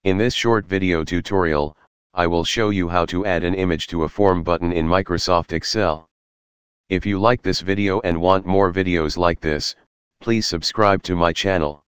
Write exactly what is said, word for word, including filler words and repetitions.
In this short video tutorial, I will show you how to add an image to a form button in Microsoft Excel. If you like this video and want more videos like this, please subscribe to my channel.